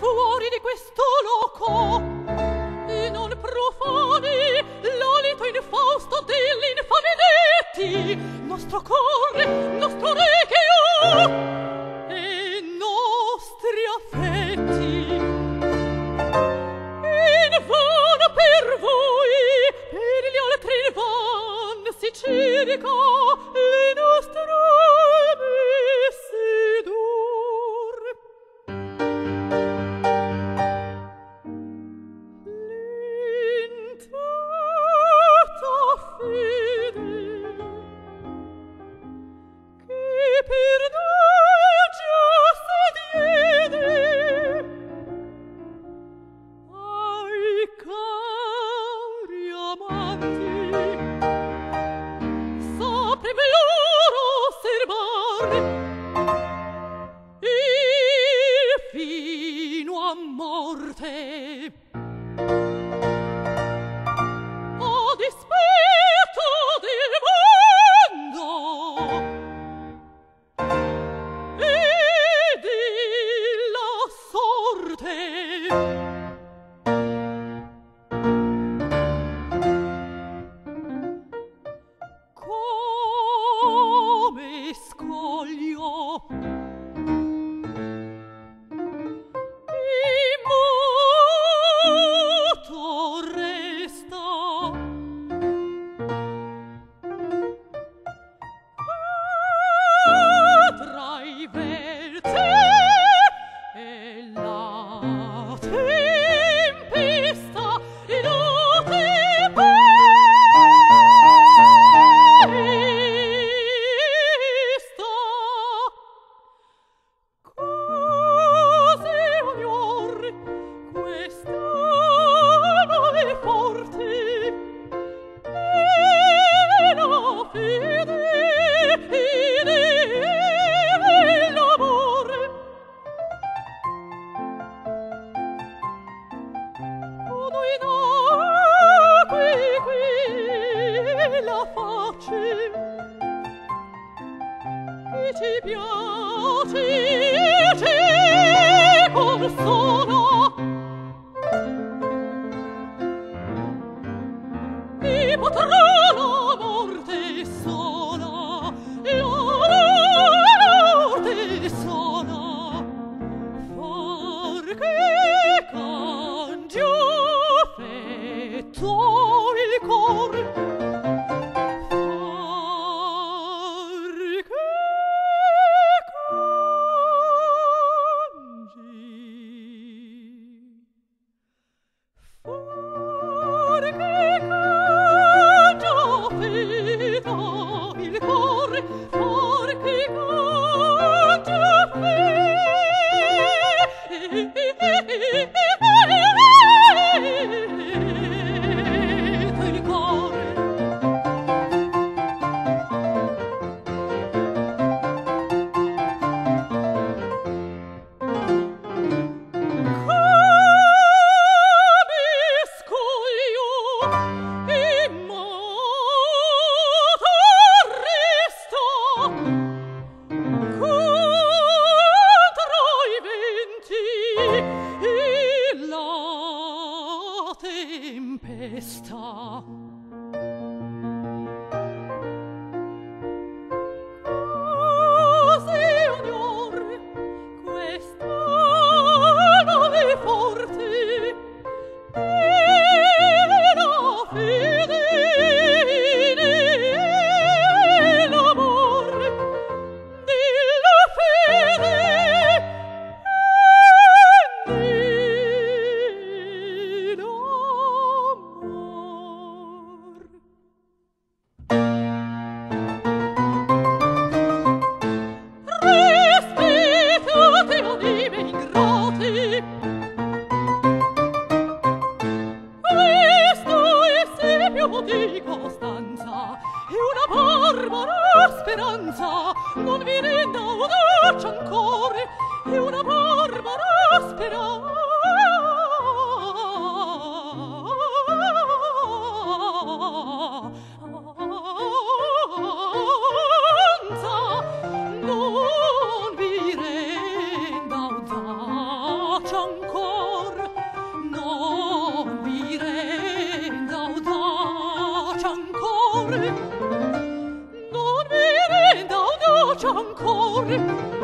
fuori di questo loco e non profani l'alito infausto dell'infame detti, nostro cuore, nostro re che io e nostri affetti. In vano per voi, per gli altri in van si cerca le nostre messe d'or. L'intata fede che per noi già si diede ai cari amanti, saprem loro serbar e fino a morte. A dispetto del mondo e della sorte. Come scoglio immoto resta tra i verti e la tempesta e la tempesta. Cose ognor quest'anno è forte e la fede e l'amore. Quando in qui la faccia che ci piace ci consola e potrà la morte sola, la morte sola far che cangi affetto il cor. Far che cangi affetto il cor. ancora, non mi renda audacia ancora,